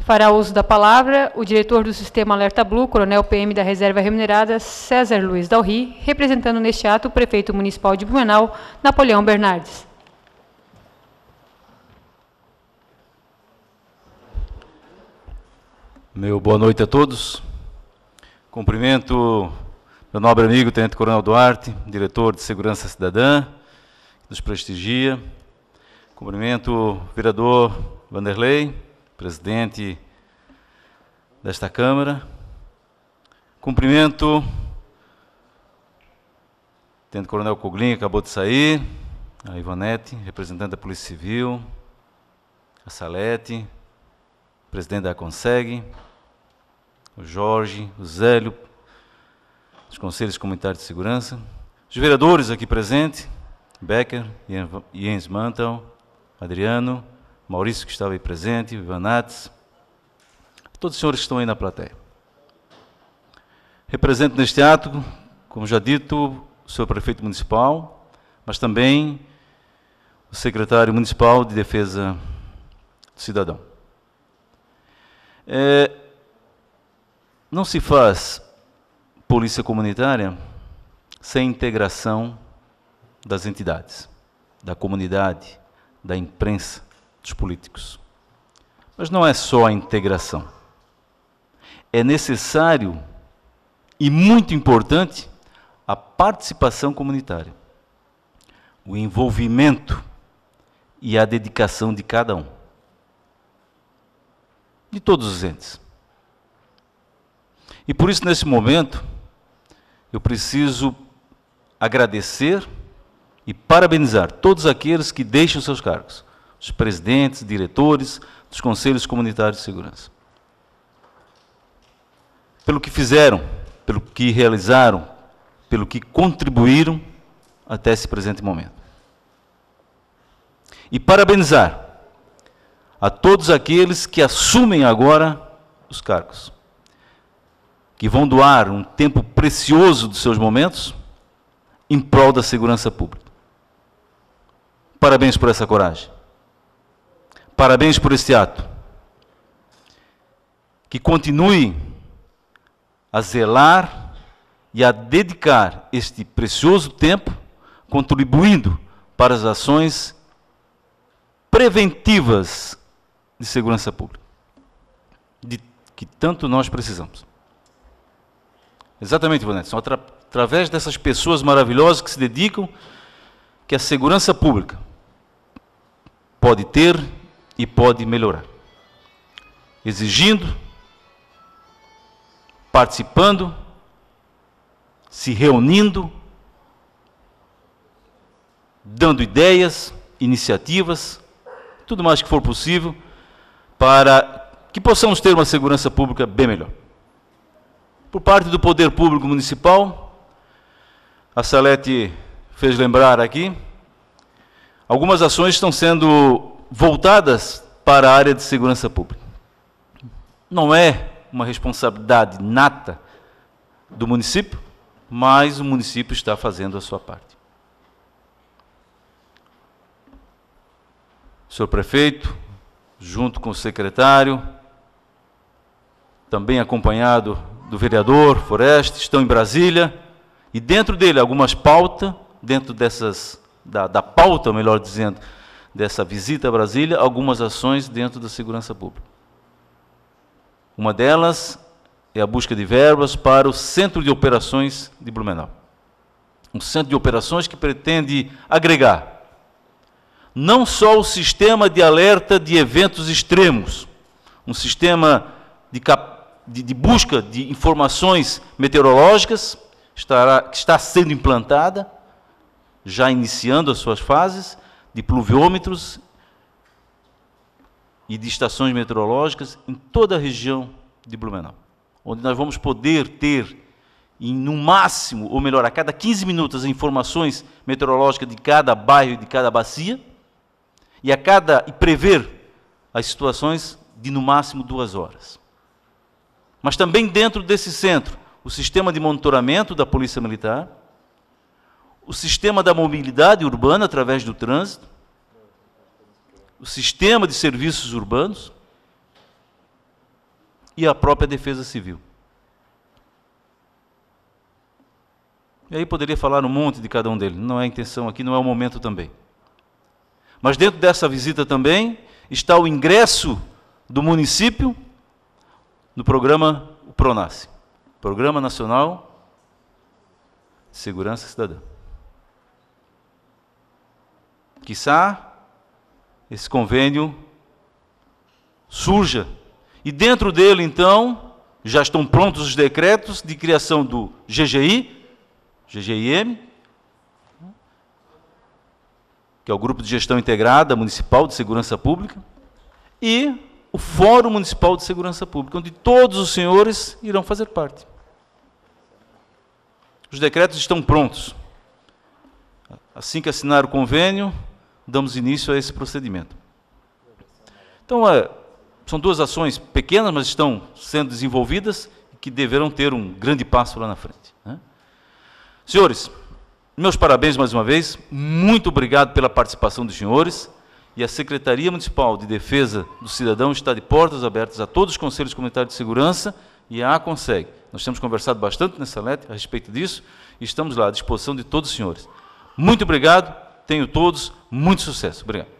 Fará uso da palavra o diretor do Sistema Alerta Blue, Coronel PM da Reserva Remunerada, César Luiz Dalry, representando neste ato o prefeito municipal de Blumenau, Napoleão Bernardes. Meu boa noite a todos. Cumprimento meu nobre amigo, Tenente Coronel Duarte, diretor de Segurança Cidadã, que nos prestigia. Cumprimento o vereador Vanderlei, presidente desta Câmara. Cumprimento o Tenente Coronel Coglin, que acabou de sair, a Ivonete, representante da Polícia Civil, a Salete, presidente da Conseg, o Jorge, o Zélio, dos Conselhos Comunitários de Segurança, os vereadores aqui presentes, Becker, Jens Mantel, Adriano, Maurício, que estava aí presente, Ivan Nates, todos os senhores que estão aí na plateia. Represento neste ato, como já dito, o senhor prefeito municipal, mas também o secretário municipal de Defesa do Cidadão. Não se faz polícia comunitária sem integração das entidades, da comunidade, da imprensa, dos políticos. Mas não é só a integração. É necessário e muito importante a participação comunitária, o envolvimento e a dedicação de cada um, de todos os entes. E por isso, nesse momento, eu preciso agradecer e parabenizar todos aqueles que deixam seus cargos, os presidentes, diretores dos Conselhos Comunitários de Segurança, pelo que fizeram, pelo que realizaram, pelo que contribuíram até esse presente momento. E parabenizar a todos aqueles que assumem agora os cargos, que vão doar um tempo precioso dos seus momentos em prol da segurança pública. Parabéns por essa coragem. Parabéns por este ato. Que continue a zelar e a dedicar este precioso tempo, contribuindo para as ações preventivas de segurança pública, de que tanto nós precisamos. Exatamente, Vanessa. São através dessas pessoas maravilhosas que se dedicam que a segurança pública pode ter e pode melhorar. Exigindo, participando, se reunindo, dando ideias, iniciativas, tudo mais que for possível, para que possamos ter uma segurança pública bem melhor. Por parte do Poder Público Municipal, a Salete fez lembrar aqui, algumas ações estão sendo voltadas para a área de segurança pública. Não é uma responsabilidade nata do município, mas o município está fazendo a sua parte. O senhor prefeito, junto com o secretário, também acompanhado do vereador Foreste, estão em Brasília, e dentro dele algumas pautas, dentro dessas, da pauta, melhor dizendo, dessa visita a Brasília, algumas ações dentro da segurança pública. Uma delas é a busca de verbas para o Centro de Operações de Blumenau. Um centro de operações que pretende agregar não só o sistema de alerta de eventos extremos, um sistema de busca de informações meteorológicas, que está sendo implantada, já iniciando as suas fases, de pluviômetros e de estações meteorológicas em toda a região de Blumenau, onde nós vamos poder ter, no máximo, ou melhor, a cada 15 minutos, as informações meteorológicas de cada bairro e de cada bacia, e prever as situações de, no máximo, 2 horas. Mas também dentro desse centro, o sistema de monitoramento da Polícia Militar, o sistema da mobilidade urbana através do trânsito, o sistema de serviços urbanos, e a própria Defesa Civil. E aí poderia falar um monte de cada um deles, não é a intenção aqui, não é o momento também. Mas dentro dessa visita também está o ingresso do município no programa PRONASSE, Programa Nacional de Segurança Cidadã. Quiçá esse convênio surja, e dentro dele, então, já estão prontos os decretos de criação do GGIM, que é o Grupo de Gestão Integrada Municipal de Segurança Pública, e o Fórum Municipal de Segurança Pública, onde todos os senhores irão fazer parte. Os decretos estão prontos. Assim que assinar o convênio, damos início a esse procedimento. Então, são duas ações pequenas, mas estão sendo desenvolvidas e que deverão ter um grande passo lá na frente, né? Senhores, meus parabéns mais uma vez, muito obrigado pela participação dos senhores, e a Secretaria Municipal de Defesa do Cidadão está de portas abertas a todos os Conselhos Comunitários de Segurança e a ACONSEG. Nós temos conversado bastante nessa letra a respeito disso e estamos lá à disposição de todos os senhores. Muito obrigado, tenham todos muito sucesso. Obrigado.